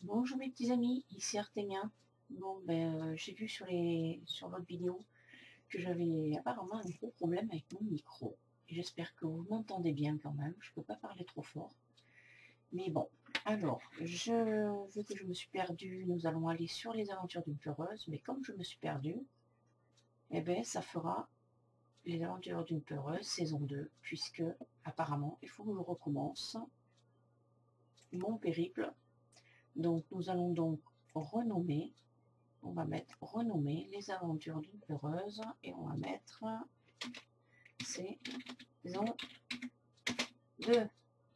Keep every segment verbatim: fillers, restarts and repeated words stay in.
Bonjour mes petits amis, ici Artemia. Bon, ben, euh, j'ai vu sur les sur votre vidéo que j'avais apparemment un gros problème avec mon micro. J'espère que vous m'entendez bien quand même. Je peux pas parler trop fort. Mais bon, alors, je vu que je me suis perdue, nous allons aller sur les aventures d'une peureuse. Mais comme je me suis perdue, eh ben, ça fera les aventures d'une peureuse saison deux, puisque apparemment, il faut que je recommence mon périple. Donc, nous allons donc renommer. On va mettre renommer les aventures d'une peureuse et on va mettre saison deux.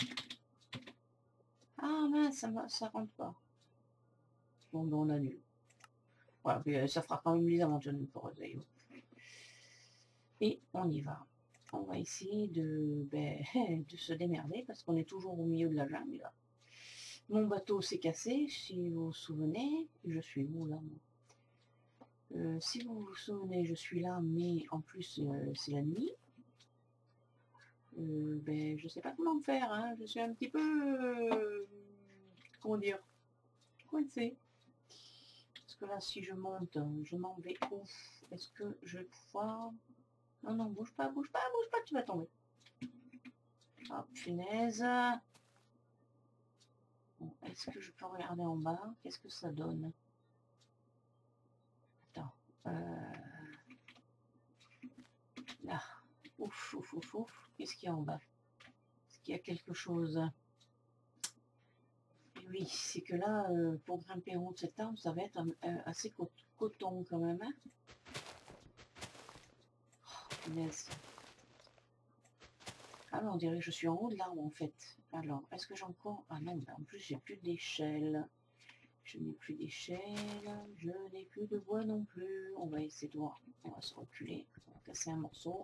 Ah mince, ça ne ça rentre pas. Bon, ben on annule. Voilà, puis, euh, ça fera quand même les aventures d'une peureuse. Et on y va. On va essayer de, ben, de se démerder parce qu'on est toujours au milieu de la jungle. Mon bateau s'est cassé, si vous vous souvenez. Je suis où là moi euh, Si vous vous souvenez, je suis là, mais en plus euh, c'est la nuit. Euh, ben, je sais pas comment faire, hein. Je suis un petit peu, euh, comment dire, coincée. Parce que là, si je monte, je m'en vais où? Est-ce que je vais pouvoir... Non, non, bouge pas, bouge pas, bouge pas, tu vas tomber. Oh, punaise. Bon, est-ce que je peux regarder en bas? Qu'est-ce que ça donne? Attends. Euh... Là. Ouf, ouf, ouf, ouf. Qu'est-ce qu'il y a en bas? Est-ce qu'il y a quelque chose? Et oui, c'est que là, euh, pour grimper en haut de cet arbre, ça va être euh, assez coton quand même. Hein, oh, punaise. Ah non, on dirait que je suis en haut de l'arbre en fait. Alors, est-ce que j'ai encore... Ah non, en plus j'ai plus d'échelle. Je n'ai plus d'échelle. Je n'ai plus de bois non plus. On va essayer de voir. On va se reculer. On va casser un morceau.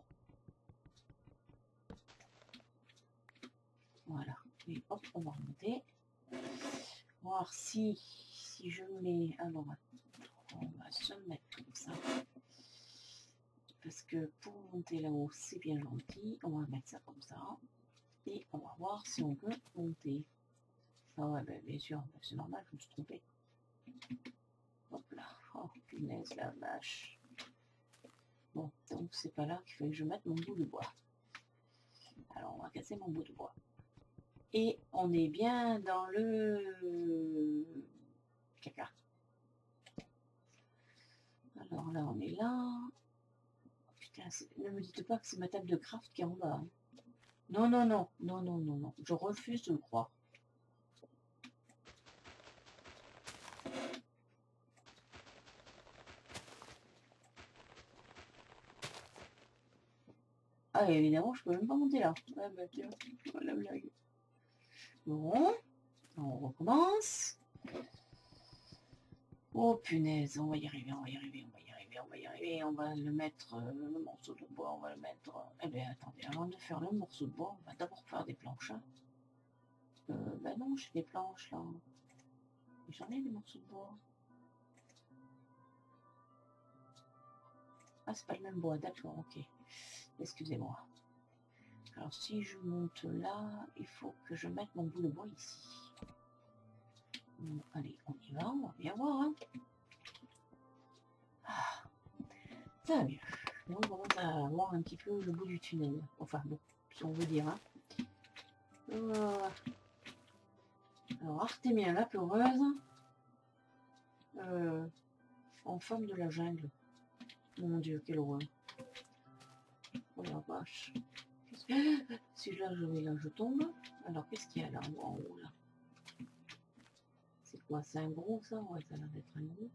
Voilà. Et hop, on va remonter. Voir si, si je mets... Alors, on va se mettre comme ça. Parce que pour monter là-haut, c'est bien gentil. On va mettre ça comme ça. Et on va voir si on peut monter. Ah ouais, ben, bien sûr, ben, c'est normal, je me suis trompée. Hop là. Oh, punaise, la vache. Bon, donc c'est pas là qu'il fallait que je mette mon bout de bois. Alors, on va casser mon bout de bois. Et on est bien dans le caca. Alors là, on est là. Putain, ne me dites pas que c'est ma table de craft qui est en bas. Hein. Non, non, non, non, non, non, non. Je refuse de le croire. Ah, évidemment, je peux même pas monter là. Ah bah tiens, la blague. Bon, on recommence. Oh punaise, on va y arriver, on va y arriver, on va y arriver, on va y arriver. On va le mettre, euh, le morceau de bois, on va le mettre... Euh, eh bien, attendez, avant de faire le morceau de bois, on va d'abord faire des planches. Hein. Euh, ben non, j'ai des planches là. J'en ai des morceaux de bois. Ah, c'est pas le même bois, d'accord, ok. Excusez-moi. Alors, si je monte là, il faut que je mette mon bout de bois ici. Bon, allez, on y va, on va bien voir. Hein. Ah, ça va bien. Là, on commence à voir un petit peu le bout du tunnel. Enfin, bon, si on veut dire. Hein. Euh, alors, Artemia la peureuse, euh, en femme de la jungle. Mon Dieu, quelle horreur. Oh la vache. Si là je vais là, je tombe. Alors qu'est-ce qu'il y a là en haut là? C'est quoi? C'est un gros ça? Ouais, ça a l'air d'être un gros.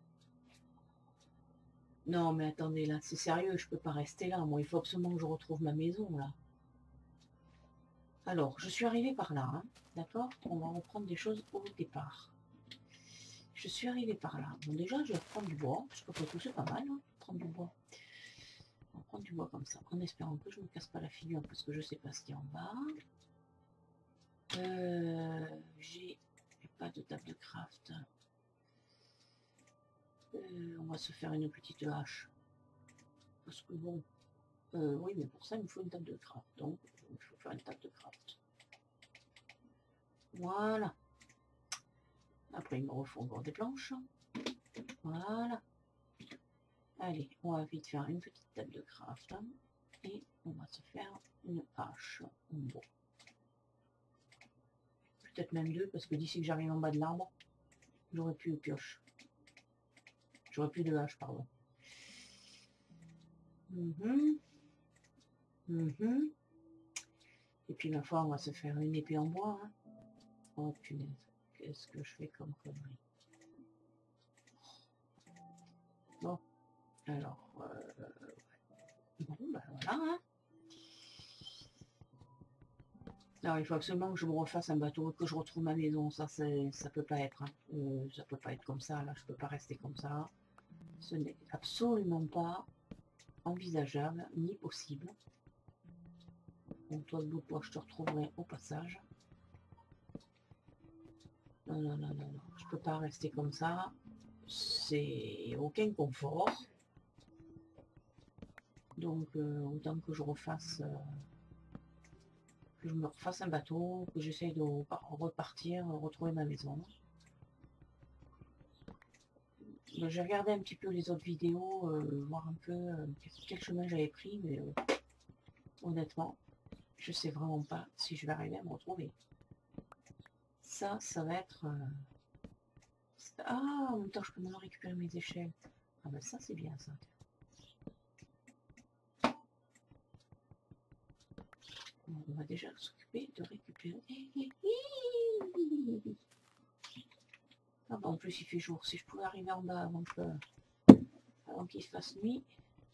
Non mais attendez là, c'est sérieux, je peux pas rester là. Moi, il faut absolument que je retrouve ma maison là. Alors, je suis arrivée par là, hein, d'accord? On va reprendre des choses au départ. Je suis arrivée par là. Bon déjà, je vais prendre du bois, parce que tout c'est pas mal, hein, prendre du bois. On va prendre du bois comme ça, en espérant que je ne me casse pas la figure, parce que je sais pas ce qu'il y a en bas. Euh, j'ai pas de table de craft. Euh, on va se faire une petite hache. Parce que bon, euh, oui, mais pour ça, il me faut une table de craft. Donc, il faut faire une table de craft. Voilà. Après, il me refondre des planches. Voilà. Allez, on va vite faire une petite table de craft. Hein, et on va se faire une hache en bois. Peut-être même deux, parce que d'ici que j'arrive en bas de l'arbre, j'aurais plus de pioche. J'aurais plus de hache, pardon. Mm-hmm. Mm-hmm. Et puis, ma foi, on va se faire une épée en bois. Hein. Oh, punaise. Qu'est-ce que je fais comme connerie. Bon. Alors, euh, bon, ben voilà. Hein. Alors, il faut absolument que je me refasse un bateau, que je retrouve ma maison. Ça, ça peut pas être. Hein. Euh, ça peut pas être comme ça. Là, je peux pas rester comme ça. Ce n'est absolument pas envisageable ni possible. Donc, toi, de bout, toi, je te retrouverai au passage. Non, non, non, non, non. Je peux pas rester comme ça. C'est aucun confort. Donc, euh, autant que je refasse... Euh, que je me refasse un bateau, que j'essaye de repartir, retrouver ma maison. J'ai regardé un petit peu les autres vidéos, euh, voir un peu euh, quel chemin j'avais pris, mais euh, honnêtement, je sais vraiment pas si je vais arriver à me retrouver. Ça, ça va être... Euh... Ah, en même temps, je peux maintenant récupérer mes échelles. Ah ben ça, c'est bien, ça. On va déjà s'occuper de récupérer... Ah bah en plus il fait jour. Si je pouvais arriver en bas avant que avant qu'il se fasse nuit.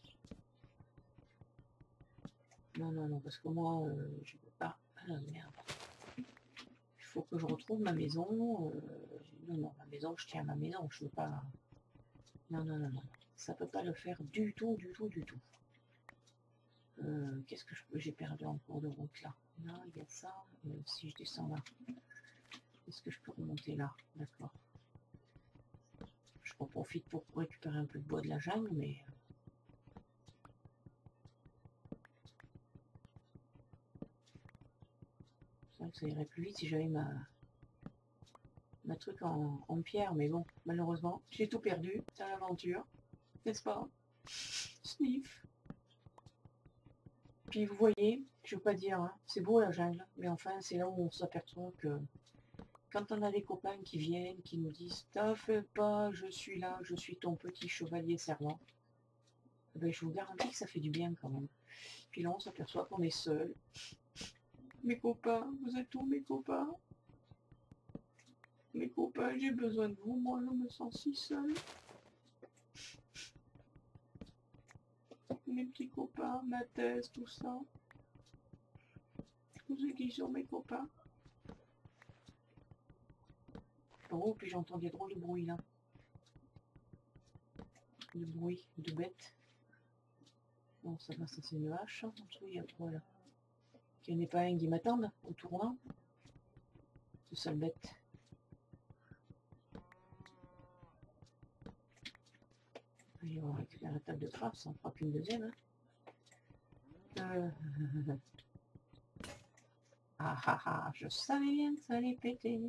Non, non, non, parce que moi euh, je peux pas. Ah merde. Il faut que je retrouve ma maison. Euh... Non, non, ma maison, je tiens à ma maison. Je veux pas. Non, non, non, non. Ça peut pas le faire du tout, du tout, du tout. Euh, Qu'est-ce que j'ai perdu en cours de route là? Là, il y a ça. Euh, si je descends là, est-ce que je peux remonter là? D'accord. Je en profite pour récupérer un peu de bois de la jungle, mais c'est vrai que ça irait plus vite si j'avais ma ma truc en, en pierre, mais bon, malheureusement, j'ai tout perdu. C'est l'aventure, n'est-ce pas? Sniff. Puis vous voyez, je veux pas dire, hein, c'est beau la jungle, mais enfin, c'est là où on s'aperçoit que quand on a des copains qui viennent, qui nous disent t'en fais pas, je suis là, je suis ton petit chevalier servant, ben, je vous garantis que ça fait du bien quand même. Puis là, on s'aperçoit qu'on est seul. Mes copains, vous êtes où mes copains? Mes copains, j'ai besoin de vous, moi je me sens si seul. Mes petits copains, ma thèse, tout ça. Vous êtes qui sont mes copains? Oh, puis j'entends des drôles de bruit là. De bruit, de bêtes. Bon, ça va, ça c'est une hache. En dessous, il y a quoi là? Qu'il n'y en ait pas un qui m'attende au tournant. Ce sale bête. Allez, on va récupérer la table de craft, ça en fera qu'une deuxième. Hein. Euh... Ah ah ah, je savais bien que ça allait péter.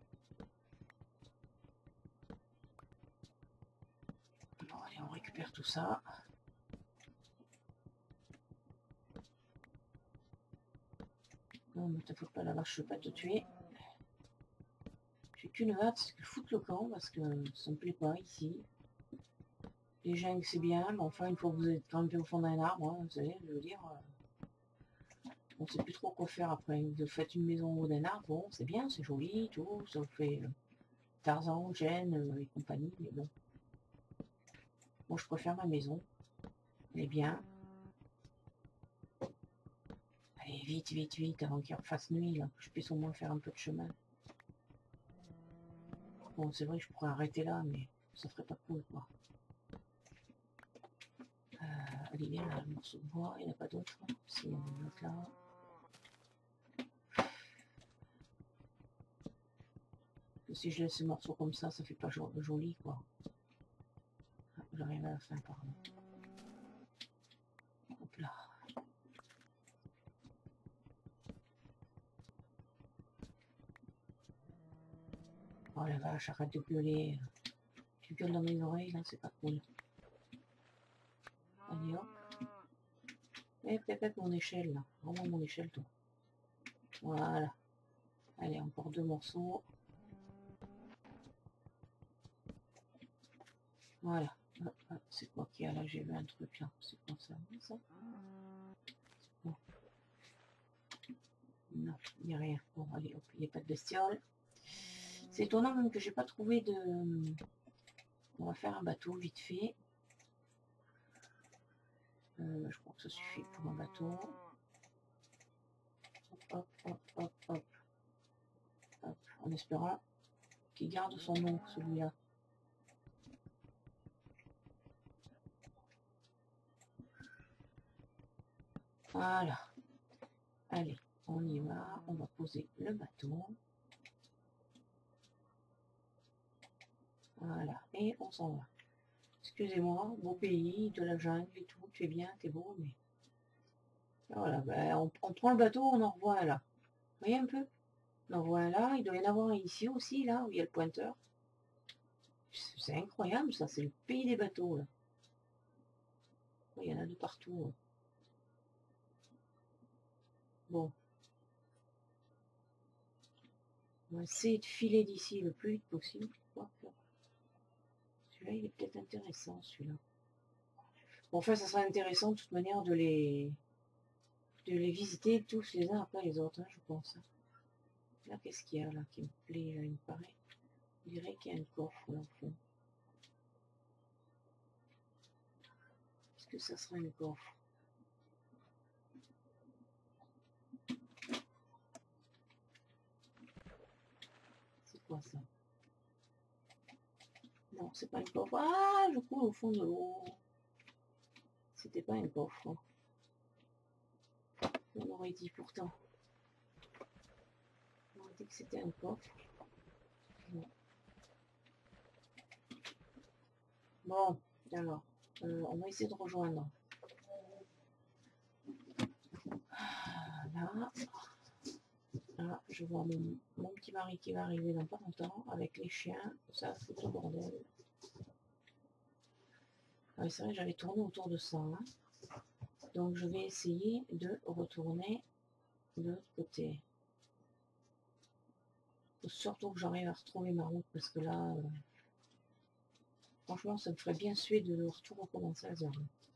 Bon, allez, on récupère tout ça. Non, mais t'inquiète pas, la vache, je ne veux pas te tuer. J'ai qu'une hâte, c'est que foutre le camp, parce que ça me plaît pas ici. Les jungles, c'est bien, mais enfin, une fois que vous êtes campé au fond d'un arbre, hein, vous savez, je veux dire... Euh... On sait plus trop quoi faire après. Vous faites une maison au haut d'un arbre, bon, c'est bien, c'est joli, tout, ça vous fait euh, Tarzan, Gêne euh, et compagnie, mais bon. Moi, je préfère ma maison. Elle est bien. Allez, vite, vite, vite, avant qu'il refasse nuit, là, que je puisse au moins faire un peu de chemin. Bon, c'est vrai que je pourrais arrêter là, mais ça ferait pas cool, quoi. Euh, allez, viens, là, le morceau de bois, il n'y en a pas d'autre. Hein. Si, il y en a un autre là. Si je laisse ce morceau comme ça, ça fait pas joli, quoi. J'arrive à la fin, pardon. Hop là. Oh la vache, arrête de gueuler. Tu gueules dans mes oreilles, là, c'est pas cool. Allez hop. Et pépette mon échelle, là. Vraiment mon échelle, toi. Voilà. Allez, encore deux morceaux. Voilà. C'est quoi qu'il y a là? J'ai vu un truc là. C'est quoi ça? ça bon. Non, il n'y a rien. Bon, allez, hop, il n'y a pas de bestiole. C'est étonnant même que j'ai pas trouvé de... On va faire un bateau vite fait. Euh, je crois que ça suffit pour un bateau. Hop, hop, hop, hop. Hop. En espérant qu'il garde son nom, celui-là. Voilà. Allez, on y va. On va poser le bateau. Voilà. Et on s'en va. Excusez-moi, beau pays, de la jungle et tout. Tu es bien, t'es beau, mais... Voilà, ben, on, on prend le bateau, on en revoit un là. Vous voyez un peu? On en revoit un là. Il doit y en avoir un ici aussi, là, où il y a le pointeur. C'est incroyable, ça. C'est le pays des bateaux, là. Il y en a de partout. Bon. On va essayer de filer d'ici le plus vite possible. Celui-là, il est peut-être intéressant, celui-là. Bon, enfin, ça sera intéressant de toute manière de les de les visiter tous les uns après les autres, hein, je pense. Là, qu'est-ce qu'il y a là qui me plaît, là, il me paraît. On dirait qu'il y a un coffre là au fond. Est-ce que ça sera un coffre? C'est quoi ça? Non, c'est pas un coffre. Ah, je coule au fond de l'eau. C'était pas un coffre. On aurait dit pourtant. On aurait dit que c'était un coffre. Non. Bon, alors, euh, on va essayer de rejoindre. Ah, là, là, je vois mon, mon petit mari qui va arriver dans pas longtemps avec les chiens. Ça, c'est tout bordel. Ah, c'est vrai, j'avais tourné autour de ça. Hein. Donc, je vais essayer de retourner de l'autre côté. Faut surtout que j'arrive à retrouver ma route parce que là, euh, franchement, ça me ferait bien suer de leur tout recommencer à zéro.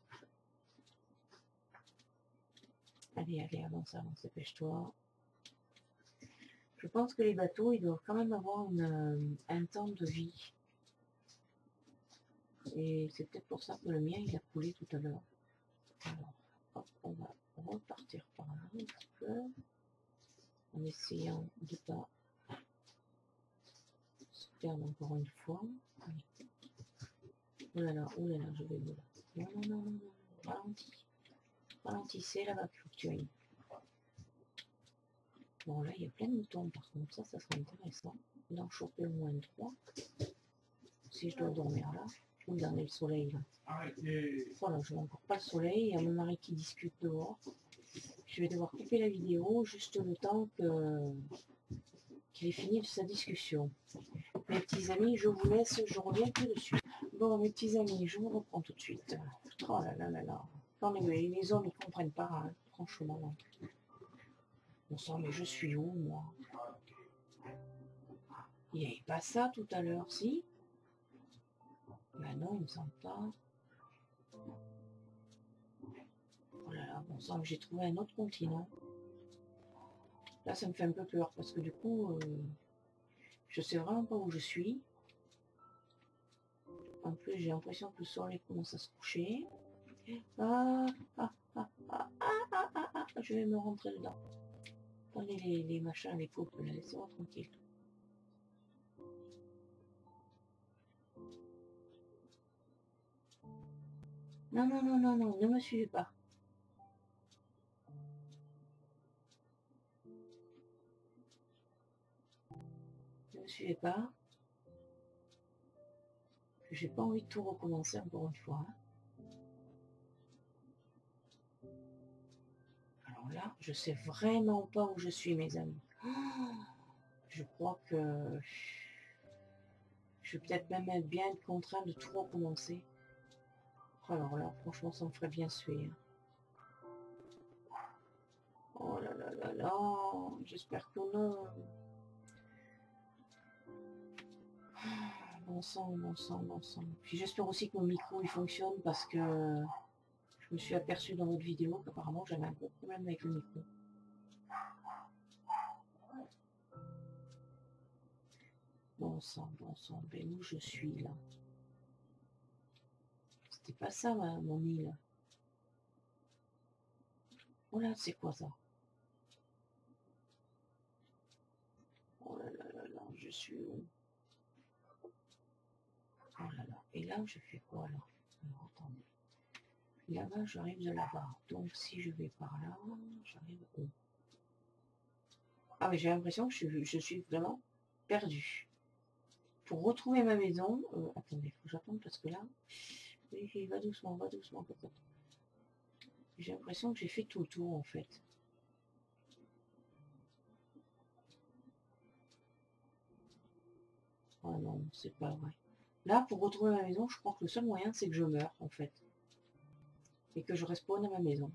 Allez, allez, avance, avance, dépêche-toi. Je pense que les bateaux, ils doivent quand même avoir une, euh, un temps de vie. Et c'est peut-être pour ça que le mien, il a coulé tout à l'heure. Alors, hop, on va repartir par là un petit peu. En essayant de ne pas se perdre encore une fois. Allez. Oh là là, oh là là, je vais là. Non, non, non, non, non, ralentis. Ralentissez là-bas qu'il faut que tu ailles. Bon, là, il y a plein de moutons, par contre, ça, ça serait intéressant d'en choper au moins trois. Si je dois dormir là, où il en est le soleil, là. Voilà, je vois encore pas le soleil, il y a mon mari qui discute dehors. Je vais devoir couper la vidéo juste le temps que qu'il ait fini de sa discussion. Mes petits amis, je vous laisse, je reviens tout de suite. Bon, mes petits amis, je vous reprends tout de suite. Oh là là là là. Non, mais les, les hommes, ils comprennent pas, hein, franchement. Bon sang, mais je suis où, moi? Il n'y avait pas ça tout à l'heure, si? Ben non, il me semble pas. Oh là là, bon sang, j'ai trouvé un autre continent. Là, ça me fait un peu peur, parce que du coup, euh, je sais vraiment pas où je suis. En plus, j'ai l'impression que le soleil commence à se coucher. Ah, ah, ah, ah, ah, ah, ah, ah, je vais me rentrer dedans. Attendez les, les machins, les couples, laissez-moi tranquille. Non, non, non, non, non, ne me suivez pas. Ne me suivez pas. J'ai pas envie de tout recommencer encore une fois. Alors là, je sais vraiment pas où je suis, mes amis. Je crois que Je vais peut-être même être bien être contraint de tout recommencer. Alors là, franchement, ça me ferait bien suer. Oh là là là là, j'espère que non. Bon sang, bon sang, bon sang. Puis j'espère aussi que mon micro il fonctionne parce que je me suis aperçu dans votre vidéo qu'apparemment j'avais un gros problème avec le micro. Bon sang, bon sang, ben où je suis là? C'était pas ça ma, mon île. Oh là, c'est quoi ça? Oh là là là là, je suis où? Oh là là. Et là, je fais quoi là? Alors, attendez. Là-bas, j'arrive de là-bas. Donc, si je vais par là, j'arrive où? Ah, mais j'ai l'impression que je, je suis vraiment perdue. Pour retrouver ma maison... Euh, attendez, faut que j'attende parce que là... Oui, va doucement, va doucement. J'ai l'impression que j'ai fait tout le tour, en fait. Oh non, c'est pas vrai. Là, pour retrouver ma maison, je crois que le seul moyen, c'est que je meure, en fait. Et que je respawn à ma maison.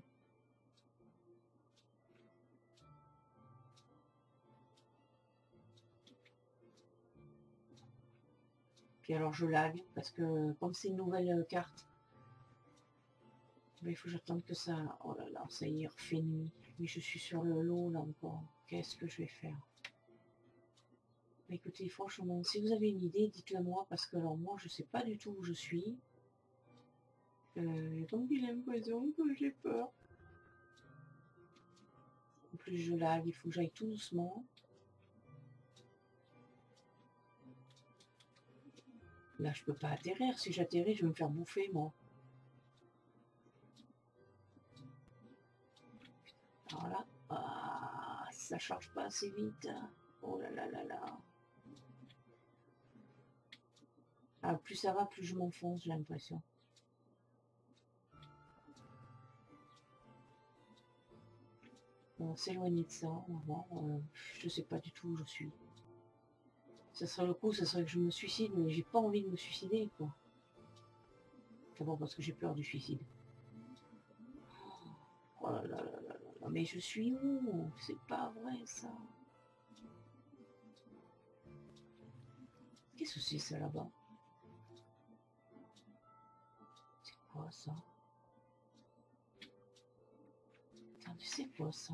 Puis alors, je lag, parce que comme c'est une nouvelle carte, mais il faut que j'attende que ça... Oh là là, ça y est, il refait nuit. Mais je suis sur le lot, là, encore. Qu'est-ce que je vais faire? Écoutez, franchement, si vous avez une idée, dites-le moi, parce que alors moi, je sais pas du tout où je suis. Euh, donc, j'ai l'impression que j'ai peur. En plus, je lag, il faut que j'aille tout doucement. Là, je peux pas atterrir. Si j'atterris, je vais me faire bouffer, moi. Alors là, ah, ça charge pas assez vite. Oh là là là là. Ah, plus ça va, plus je m'enfonce, j'ai l'impression. On va s'éloigner de ça. Avant, euh, je sais pas du tout où je suis. Ça serait le coup, ça serait que je me suicide, mais j'ai pas envie de me suicider, quoi. D'abord parce que j'ai peur du suicide. Oh là là là là là, mais je suis où? C'est pas vrai, ça. Qu'est-ce que c'est, ça, là-bas? C'est quoi, ça? Attendez, c'est quoi, ça?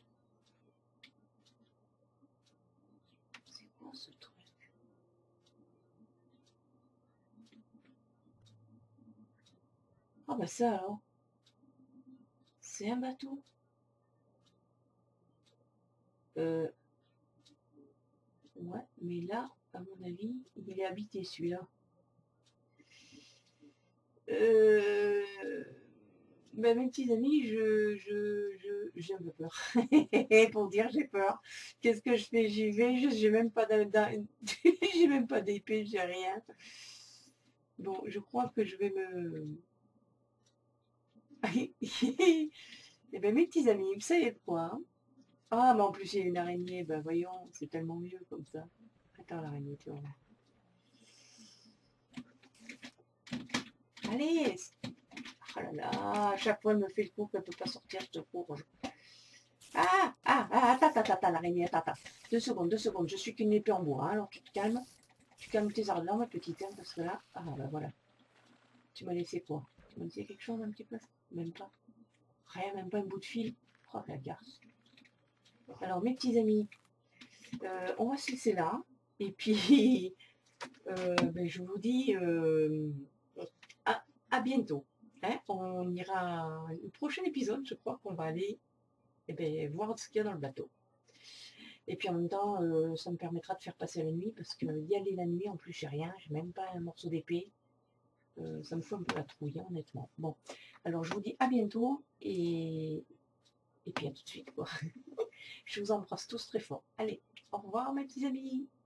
C'est quoi, ce truc? Ah bah ça, alors. C'est un bateau. Euh... Ouais, mais là, à mon avis, il est habité, celui-là. Euh... Ben, mes petits amis, je, je, je, j'ai un peu peur. Pour dire j'ai peur. Qu'est-ce que je fais? J'y vais, je j'ai même pas d'a- j'ai même pas d'épée, j'ai rien. Bon, je crois que je vais me... Eh ben, mes petits amis, vous savez quoi? Hein? Ah, mais en plus, il y a une araignée. Ben, voyons, c'est tellement mieux comme ça. Attends, l'araignée, tu vois. Allez! Oh là là, à chaque fois, elle me fait le coup qu'elle ne peut pas sortir, je te cours. Ah, ah, ah, attends, attends, attends, l'araignée, attends, attends. Deux secondes, deux secondes, je suis qu'une épée en bois, hein, alors tu te calmes. Tu calmes tes ardeurs, ma petite, hein, parce que là, ah ben voilà. Tu m'as laissé quoi? Tu m'as laissé quelque chose un petit peu? Même pas. Rien, même pas un bout de fil. Oh la garce. Alors, mes petits amis, euh, on va se laisser là. Et puis, euh, ben, je vous dis euh, à, à bientôt. Hein, on ira au prochain épisode, je crois qu'on va aller eh ben, voir ce qu'il y a dans le bateau. Et puis en même temps, euh, ça me permettra de faire passer la nuit, parce que y aller la nuit, en plus, j'ai rien, j'ai même pas un morceau d'épée. Euh, ça me fout un peu la trouille, hein, honnêtement. Bon, alors je vous dis à bientôt, et, et puis à tout de suite, quoi. Je vous embrasse tous très fort. Allez, au revoir mes petits amis.